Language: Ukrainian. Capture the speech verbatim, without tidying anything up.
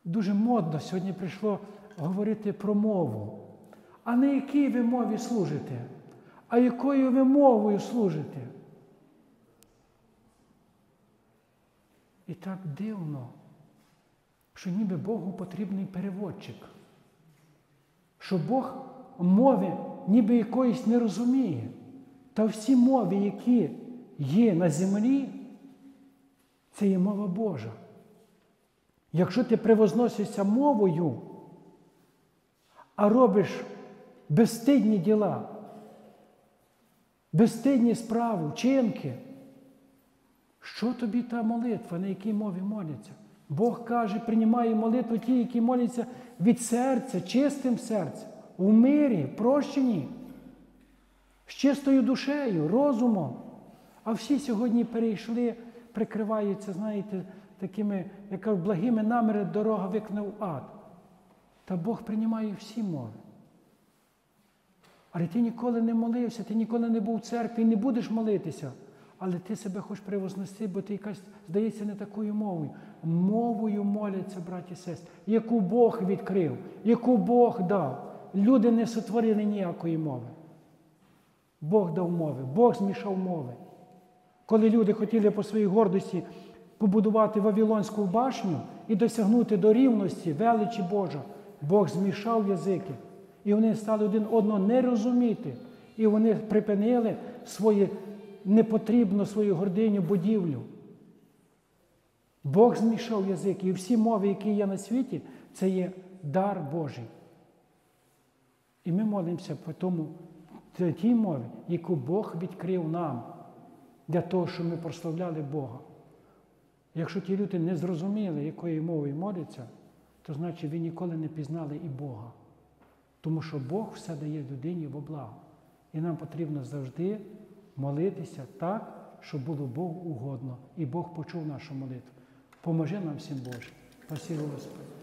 дуже модно сьогодні прийшло говорити про мову. А не якій ви мові служите, а якою ви мовою служите. І так дивно, що ніби Богу потрібний переводчик. Що Бог мови ніби якоїсь не розуміє. Та всі мови, які є на землі, це є мова Божа. Якщо ти превозносишся мовою, а робиш безстидні діла, безстидні справи, вчинки, що тобі та молитва, на якій мові моляться? Бог каже, приймає молитву ті, які моляться від серця, чистим серцем, у мирі, прощенні, з чистою душею, розумом. А всі сьогодні перейшли, прикриваються, знаєте, такими, як кажуть, благими намірами, дорога викне в ад. Та Бог приймає всі мови. Але ти ніколи не молився, ти ніколи не був в церкві і не будеш молитися. Але ти себе хочеш превознести, бо ти якась, здається, не такою мовою. Мовою моляться, браті і сестри, яку Бог відкрив, яку Бог дав. Люди не сотворили ніякої мови. Бог дав мови, Бог змішав мови. Коли люди хотіли по своїй гордості побудувати Вавилонську башню і досягнути до рівності, величі Божа, Бог змішав язики. І вони стали один одного не розуміти. І вони припинили свої непотрібну свою гординю, будівлю. Бог змішав язики. І всі мови, які є на світі, це є дар Божий. І ми молимося по тому, тій мові, яку Бог відкрив нам, для того, щоб ми прославляли Бога. Якщо ті люди не зрозуміли, якою мовою моляться, то значить ви ніколи не пізнали і Бога. Тому що Бог все дає людині во благо. І нам потрібно завжди молитися так, щоб було Богу угодно. І Бог почув нашу молитву. Поможи нам всім, Боже. Спасибо, Господи.